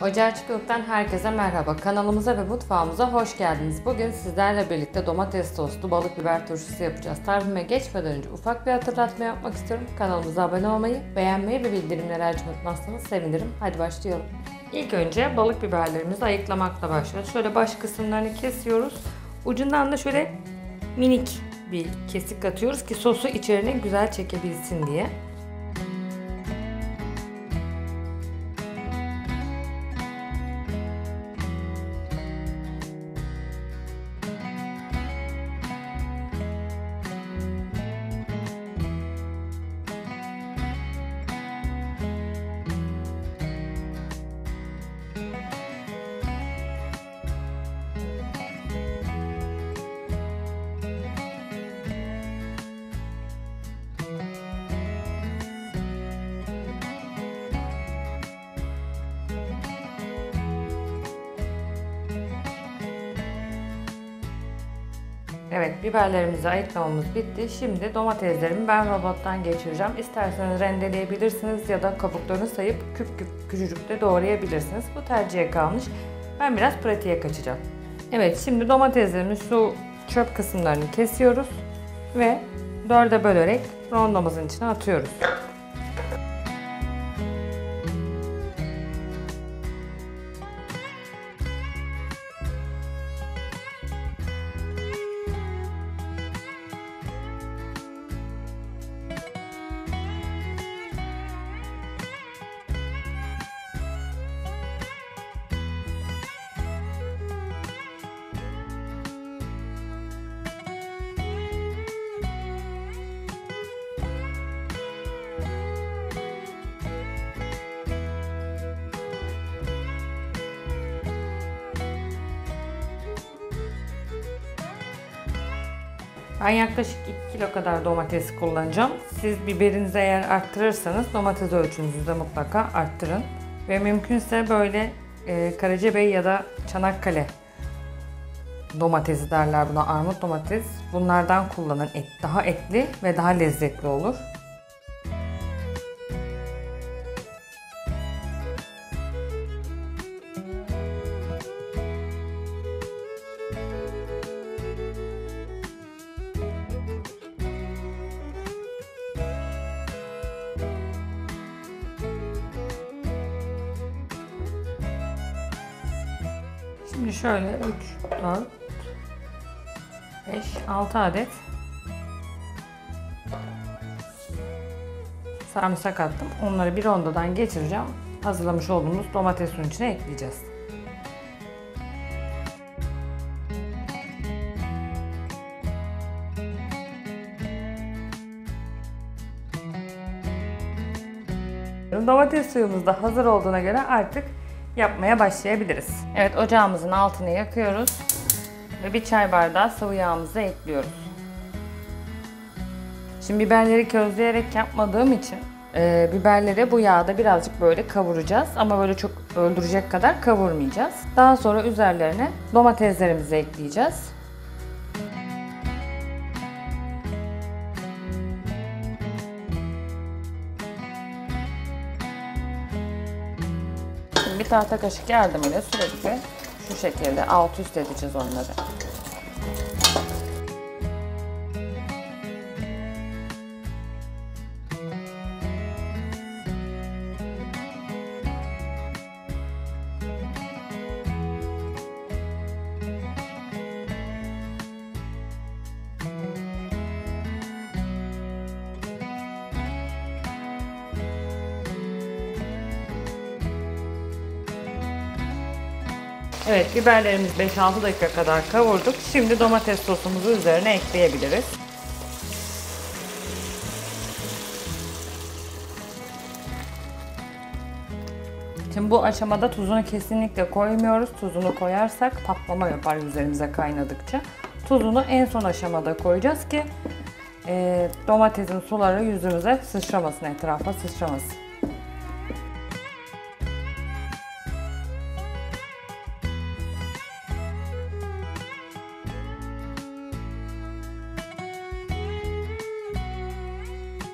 Ocağa Çıkılık'tan herkese merhaba. Kanalımıza ve mutfağımıza hoş geldiniz. Bugün sizlerle birlikte domates soslu balık biber turşusu yapacağız. Tarifime geçmeden önce ufak bir hatırlatma yapmak istiyorum. Kanalımıza abone olmayı, beğenmeyi ve bildirimleri açmayı unutmazsanız sevinirim. Hadi başlayalım. İlk önce balık biberlerimizi ayıklamakla başlıyoruz. Şöyle baş kısımlarını kesiyoruz. Ucundan da şöyle minik bir kesik atıyoruz ki sosu içerine güzel çekebilsin diye. Evet, biberlerimizi ayıklamamız bitti. Şimdi domateslerimi ben robottan geçireceğim. İsterseniz rendeleyebilirsiniz ya da kabuklarını sayıp küp küp küçücük de doğrayabilirsiniz. Bu tercihe kalmış. Ben biraz pratiğe kaçacağım. Evet, şimdi domateslerimiz şu çöp kısımlarını kesiyoruz ve dörde bölerek rondomuzun içine atıyoruz. Ben yaklaşık 2 kilo kadar domates kullanacağım. Siz biberinizi eğer arttırırsanız domates ölçünüzü de mutlaka arttırın. Ve mümkünse böyle Karacabey ya da Çanakkale domatesi derler buna, armut domates. Bunlardan kullanın. Daha etli ve daha lezzetli olur. Şimdi şöyle 3, 4, 5, 6 adet sarımsak attım. Onları bir rondodan geçireceğim. Hazırlamış olduğumuz domates suyun içine ekleyeceğiz. Domates suyumuz da hazır olduğuna göre artık yapmaya başlayabiliriz. Evet, ocağımızın altını yakıyoruz ve bir çay bardağı sıvı yağımızı ekliyoruz. Şimdi biberleri közleyerek yapmadığım için biberleri bu yağda birazcık böyle kavuracağız ama böyle çok öldürecek kadar kavurmayacağız. Daha sonra üzerlerine domateslerimizi ekleyeceğiz. Bir tahta kaşık yardımıyla sürekli şu şekilde alt üst edeceğiz onları. Evet, biberlerimiz 5-6 dakika kadar kavurduk. Şimdi domates sosumuzu üzerine ekleyebiliriz. Şimdi bu aşamada tuzunu kesinlikle koymuyoruz. Tuzunu koyarsak patlama yapar üzerimize kaynadıkça. Tuzunu en son aşamada koyacağız ki domatesin suları yüzümüze sıçramasın, etrafa sıçramasın.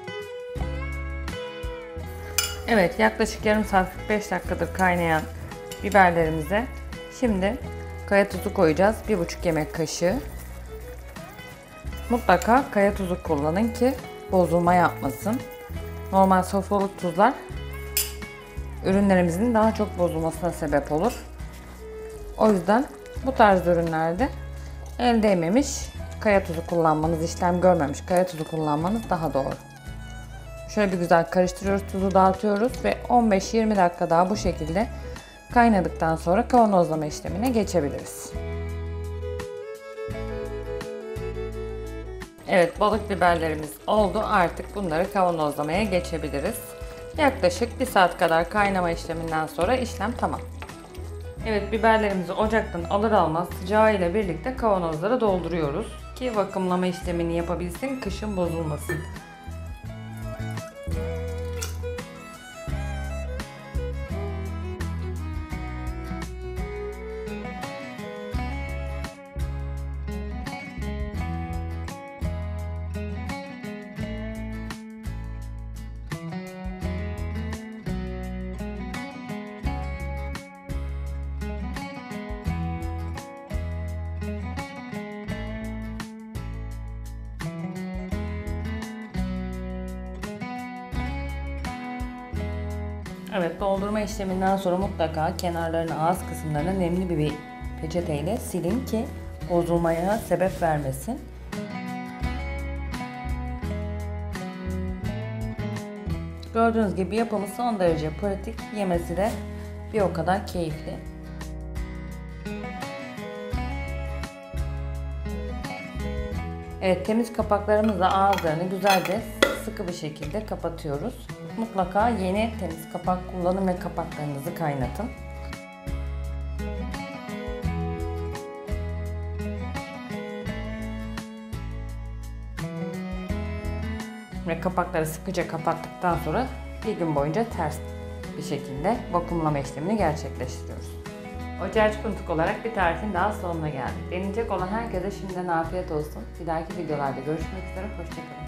Evet, yaklaşık yarım saat 45 dakikadır kaynayan biberlerimize şimdi kaya tuzu koyacağız. 1,5 yemek kaşığı. Mutlaka kaya tuzu kullanın ki bozulma yapmasın. Normal sofralık tuzlar ürünlerimizin daha çok bozulmasına sebep olur. O yüzden bu tarz ürünlerde el değmemiş kaya tuzu kullanmanız, işlem görmemiş kaya tuzu kullanmanız daha doğru. Şöyle bir güzel karıştırıyoruz, tuzu dağıtıyoruz ve 15-20 dakika daha bu şekilde kaynadıktan sonra kavanozlama işlemine geçebiliriz. Evet, balık biberlerimiz oldu. Artık bunları kavanozlamaya geçebiliriz. Yaklaşık 1 saat kadar kaynama işleminden sonra işlem tamam. Evet, biberlerimizi ocaktan alır almaz sıcağı ile birlikte kavanozlara dolduruyoruz ki vakumlama işlemini yapabilsin, kışın bozulmasın. Evet, doldurma işleminden sonra mutlaka kenarlarını, ağız kısımlarını nemli bir peçeteyle silin ki bozulmaya sebep vermesin. Gördüğünüz gibi yapımı son derece pratik, yemesi de bir o kadar keyifli. Evet, temiz kapaklarımızla ağızlarını güzelce sıkı bir şekilde kapatıyoruz. Mutlaka yeni temiz kapak kullanın ve kapaklarınızı kaynatın. Ve kapakları sıkıca kapattıktan sonra bir gün boyunca ters bir şekilde vakumlama işlemini gerçekleştiriyoruz. Ocağı Çukuntuk olarak bir tarifin daha sonuna geldik. Deneyecek olan herkese şimdiden afiyet olsun. Bir dahaki videolarda görüşmek üzere. Hoşçakalın.